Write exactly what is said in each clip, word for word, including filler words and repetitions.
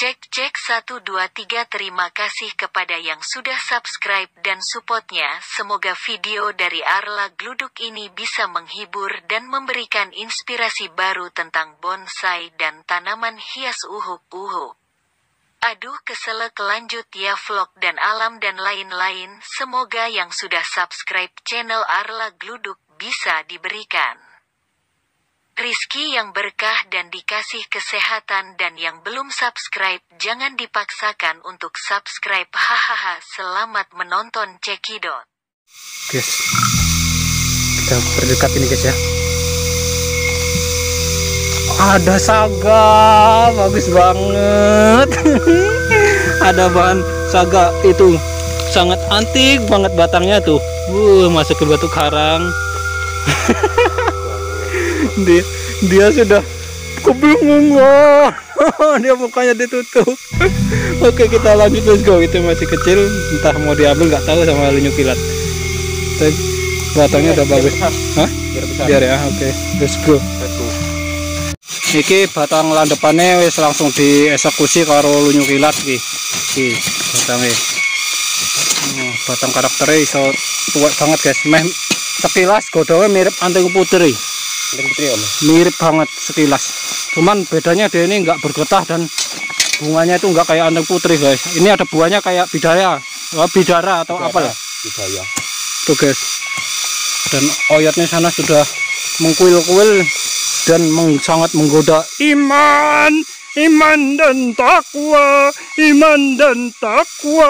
Cek cek satu dua tiga. Terima kasih kepada yang sudah subscribe dan supportnya. Semoga video dari Arla Gluduk ini bisa menghibur dan memberikan inspirasi baru tentang bonsai dan tanaman hias uhuk-uhuk. Aduh keselak, lanjut ya vlog dan alam dan lain-lain. Semoga yang sudah subscribe channel Arla Gluduk bisa diberikan rizki yang berkah dan dikasih kesehatan, dan yang belum subscribe jangan dipaksakan untuk subscribe. Hahaha, selamat menonton cekidot. Guys, kita berdekat ini guys ya. Ada saga, bagus banget. Ada bahan saga itu sangat antik banget batangnya tuh. Uh, masuk ke batu karang. dia dia sudah kebingungan. Dia mukanya ditutup. Oke, kita lanjut, let's go. Itu masih kecil, entah mau diambil nggak tahu sama Lunyu Kilat. Tapi batangnya udah bagus. Hah? Biar ya. Oke, let's go. Iki batang landepannya wis langsung dieksekusi karo Lunyu Kilat iki. Iki batangnya. Oh, batang karakternya iso tua banget guys. Meh sekilas godongnya mirip anting putri. Mirip banget sekilas. Cuman bedanya dia ini nggak bergetah dan bunganya itu nggak kayak anting putri guys. Ini ada buahnya kayak bidaya, oh, bidara atau bidara, apa lah? Bidaya. Tuh guys. Dan oyotnya sana sudah mengkuil-kuil dan meng, sangat menggoda. Iman, iman dan takwa, iman dan takwa.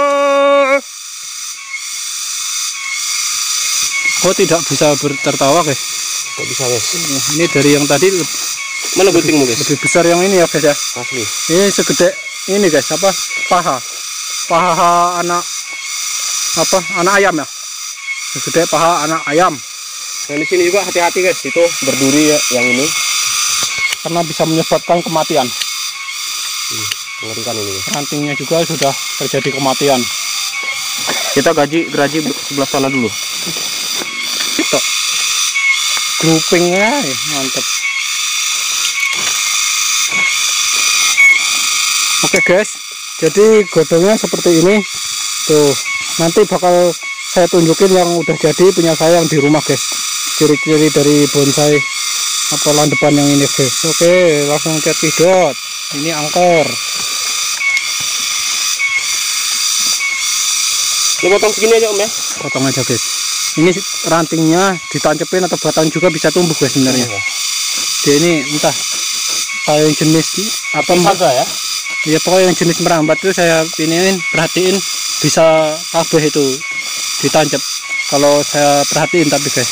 Oh, tidak bisa tertawa guys. Kok bisa guys? Ini dari yang tadi mana guntingmu guys? Lebih besar yang ini ya guys ya. Asli. Ini segede ini guys, apa? Paha. Paha anak apa? Anak ayam ya. Segede paha anak ayam. Dan di sini juga hati-hati guys, itu berduri ya, yang ini. Karena bisa menyebabkan kematian. Hmm, mengerikan ini. Rantingnya juga sudah terjadi kematian. Kita gaji geraji sebelah sana dulu. Itu groupingnya mantap. Oke guys, jadi godongnya seperti ini tuh. Nanti bakal saya tunjukin yang udah jadi punya saya yang di rumah guys, ciri-ciri dari bonsai apa landepan yang ini guys. Oke, langsung cekidot. Ini angkor. Ini potong segini aja om ya? Potong aja guys. Ini rantingnya ditancepin atau batang juga bisa tumbuh guys sebenarnya. Oh, dia ini entah kayak jenis apa saga ya? Ya pokoknya yang jenis merambat itu saya pinin, perhatiin bisa kabeh itu ditancap. Kalau saya perhatiin tapi guys.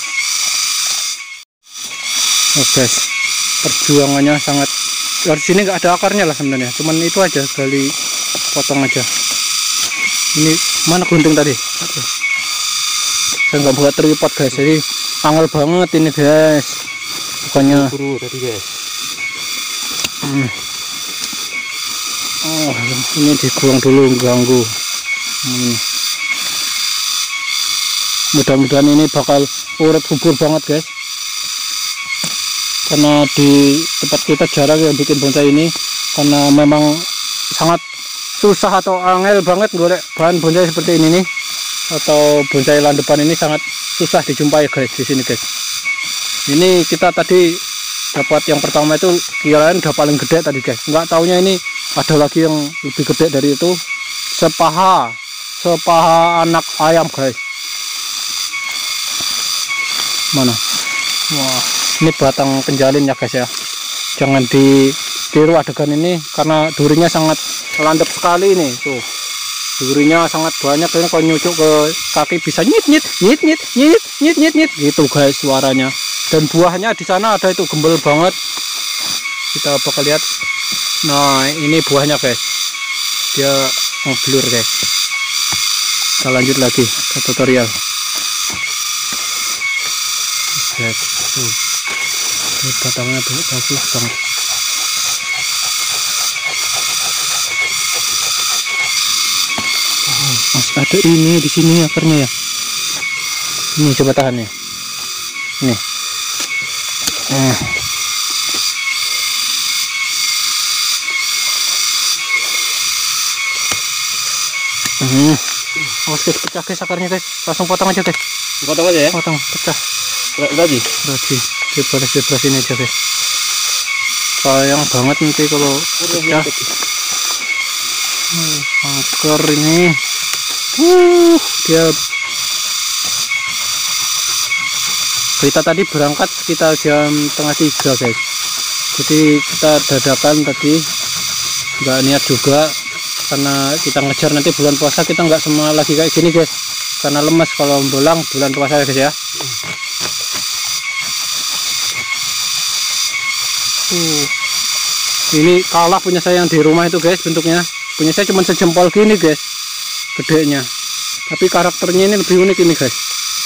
Oh guys, perjuangannya sangat. Dari sini nggak ada akarnya lah sebenarnya. Cuman itu aja gali potong aja. Ini mana gunting tadi? Aduh. Saya nggak buat tripod guys, jadi angel banget ini guys. Bukannya buru tadi guys. Hmm. Oh, ini dibuang dulu, ganggu. Hmm. Mudah-mudahan ini bakal urut subur banget guys. Karena di tempat kita jarang yang bikin bonsai ini, karena memang sangat susah atau angel banget golek bahan bonsai seperti ini nih. Atau bonsai landepan ini sangat susah dijumpai guys di sini guys. Ini kita tadi dapat yang pertama itu kirain udah paling gede tadi guys. Nggak taunya ini ada lagi yang lebih gede dari itu. Sepaha, sepaha anak ayam guys. Mana? Wah, ini batang penjalin ya guys ya. Jangan ditiru adegan ini karena durinya sangat landep sekali nih tuh. Durinya sangat banyak, ini kalau nyucuk ke kaki bisa nyit nyit nyit nyit nyit nyit nyit nyit gitu guys suaranya. Dan buahnya di sana ada itu gembel banget. Kita bakal lihat. Nah ini buahnya guys, dia ngeblur guys. Kita lanjut lagi ke tutorial guys. Tuh, tuh batangnya tuh bagus banget. Masih ada ini di sini akarnya ya. Ini coba tahan ya. Nih. Eh. Hmm. Awas guys, pecah guys akarnya guys. Langsung potong aja guys. Potong aja ya. Potong, pecah. Lagi. Lagi. Dibalas-balas ini aja guys. Sayang banget nanti kalau pecah. Hmm, akar ini. Uh, dia kita tadi berangkat sekitar jam setengah tiga guys. Jadi kita dadakan tadi, nggak niat juga karena kita ngejar nanti bulan puasa, kita nggak semua lagi kayak gini guys, karena lemas kalau bolang bulan puasa guys ya. Uh, ini kalah punya saya yang di rumah itu guys, bentuknya punya saya cuma sejempol gini guys gedenya, tapi karakternya ini lebih unik ini guys.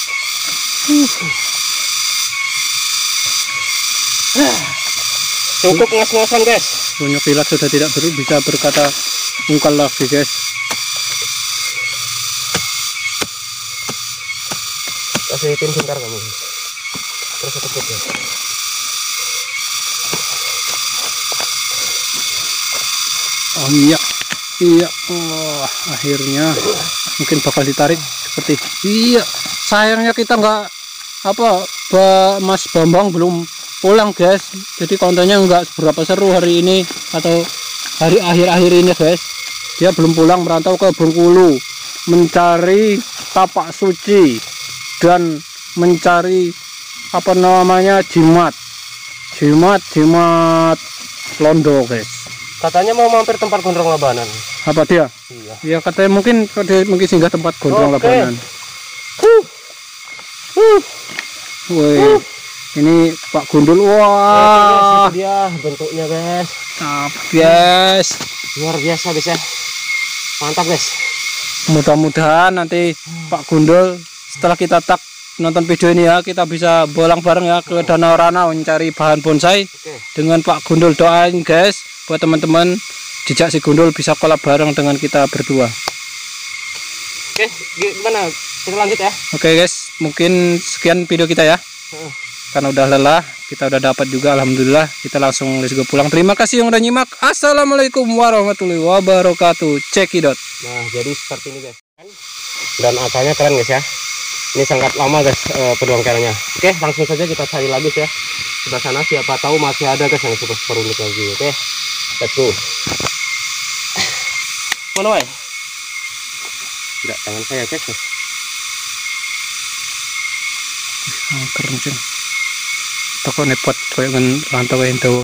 uh. Cukup ngas-ngasan guys. Lunyuk kilat sudah tidak ber, bisa berkata ungkal lagi guys. Kasih pin sebentar kamu. Terus tutup ya. Oh iya, iya. Oh, akhirnya mungkin bakal ditarik seperti iya. Sayangnya kita nggak apa, Mas Bambang belum pulang guys, jadi kontennya nggak seberapa seru hari ini atau hari akhir-akhir ini guys. Dia belum pulang, merantau ke Bengkulu mencari tapak suci dan mencari apa namanya jimat jimat jimat londo guys. Katanya mau mampir tempat gondrong labanan. Apa dia? Iya. Ya katanya mungkin dia mungkin singgah tempat gondrong Oke. labanan. Huh. Huh. Woi. Huh. Ini Pak Gundul, Oke, wah, guys, itu dia bentuknya guys. mantap guys. Luar biasa guys ya. Mantap guys. Mudah-mudahan nanti Pak Gundul setelah kita tak nonton video ini ya, kita bisa bolang bareng ya ke Danau Rana mencari bahan bonsai. Oke. Dengan Pak Gundul, doain guys buat teman-teman jejak si Gundul bisa kolab bareng dengan kita berdua. Oke, gimana? Kita lanjut ya. Oke guys, mungkin sekian video kita ya. Karena udah lelah, kita udah dapat juga alhamdulillah, kita langsung let's go pulang. Terima kasih yang udah nyimak. Assalamualaikum warahmatullahi wabarakatuh. Cekidot. Nah, jadi seperti ini guys. Dan akarnya keren guys ya. Ini sangat lama guys eh, peduang keranya. Oke, langsung saja kita cari lagi ya. Sebelah sana siapa tahu masih ada guys yang super super unik lagi. Oke, let's go. Mana woi? Enggak, tangan saya guys. Keren sih. Toko nepot koyo ngen rantau ento.